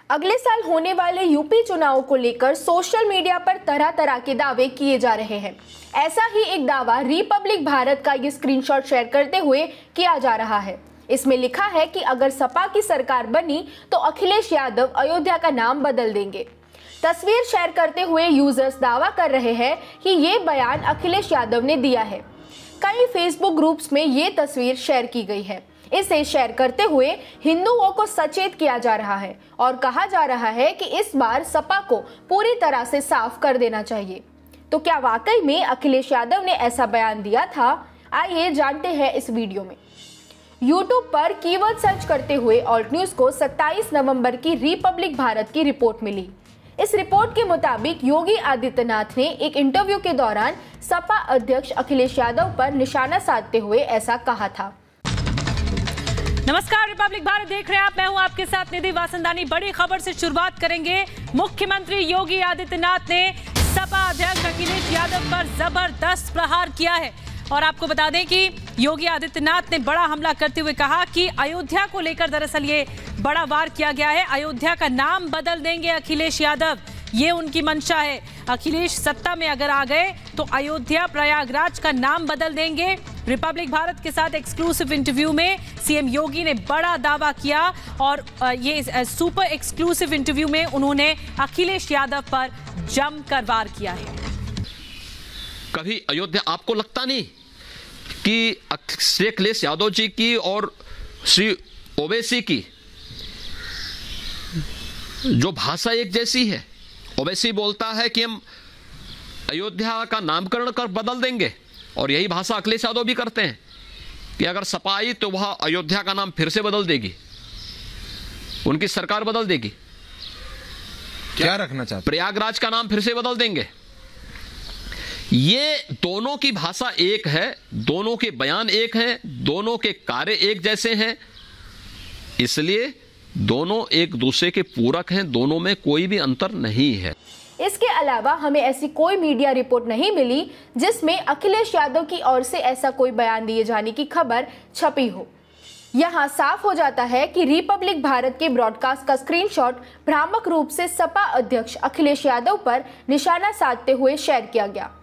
अगले साल होने वाले यूपी चुनाव को लेकर सोशल मीडिया पर तरह तरह के दावे किए जा रहे हैं। ऐसा ही एक दावा रिपब्लिक भारत का ये स्क्रीनशॉट शेयर करते हुए किया जा रहा है। इसमें लिखा है कि अगर सपा की सरकार बनी तो अखिलेश यादव अयोध्या का नाम बदल देंगे। तस्वीर शेयर करते हुए यूजर्स दावा कर रहे हैं कि ये बयान अखिलेश यादव ने दिया है। कई फेसबुक ग्रुप्स में ये तस्वीर शेयर की गई है। इसे शेयर करते हुए हिंदुओं को सचेत किया जा रहा है और कहा जा रहा है कि इस बार सपा को पूरी तरह से साफ कर देना चाहिए। तो क्या वाकई में अखिलेश यादव ने ऐसा बयान दिया था? आइए जानते हैं इस वीडियो में। यूट्यूब पर कीवर्ड सर्च करते हुए ऑल्ट न्यूज को 27 नवंबर की रिपब्लिक भारत की रिपोर्ट मिली। इस रिपोर्ट के मुताबिक योगी आदित्यनाथ ने एक इंटरव्यू के दौरान सपा अध्यक्ष अखिलेश यादव पर निशाना साधते हुए ऐसा कहा था। नमस्कार, रिपब्लिक भारत देख रहे हैं आप। मैं हूं आपके साथ निधि वासंदानी। बड़ी खबर से शुरुआत करेंगे। मुख्यमंत्री योगी आदित्यनाथ ने सपा अध्यक्ष अखिलेश यादव पर जबरदस्त प्रहार किया है और आपको बता दें कि योगी आदित्यनाथ ने बड़ा हमला करते हुए कहा कि अयोध्या को लेकर दरअसल ये बड़ा वार किया गया है। अयोध्या का नाम बदल देंगे अखिलेश यादव, ये उनकी मंशा है। अखिलेश सत्ता में अगर आ गए तो अयोध्या प्रयागराज का नाम बदल देंगे। रिपब्लिक भारत के साथ एक्सक्लूसिव इंटरव्यू में सीएम योगी ने बड़ा दावा किया और ये सुपर एक्सक्लूसिव इंटरव्यू में उन्होंने अखिलेश यादव पर जमकर वार किया है। कभी अयोध्या आपको लगता नहीं कि श्री अखिलेश यादव जी की और श्री ओवैसी की जो भाषा एक जैसी है? ओवैसी बोलता है कि हम अयोध्या का नामकरण कर बदल देंगे और यही भाषा अखिलेश यादव भी करते हैं कि अगर सपा आई तो वह अयोध्या का नाम फिर से बदल देगी, उनकी सरकार बदल देगी। क्या रखना चाहते? प्रयागराज का नाम फिर से बदल देंगे। ये दोनों की भाषा एक है, दोनों के बयान एक हैं, दोनों के कार्य एक जैसे हैं, इसलिए दोनों एक दूसरे के पूरक हैं, दोनों में कोई भी अंतर नहीं है। इसके अलावा हमें ऐसी कोई मीडिया रिपोर्ट नहीं मिली जिसमें अखिलेश यादव की ओर से ऐसा कोई बयान दिए जाने की खबर छपी हो। यहां साफ हो जाता है कि रिपब्लिक भारत के ब्रॉडकास्ट का स्क्रीनशॉट भ्रामक रूप से सपा अध्यक्ष अखिलेश यादव पर निशाना साधते हुए शेयर किया गया।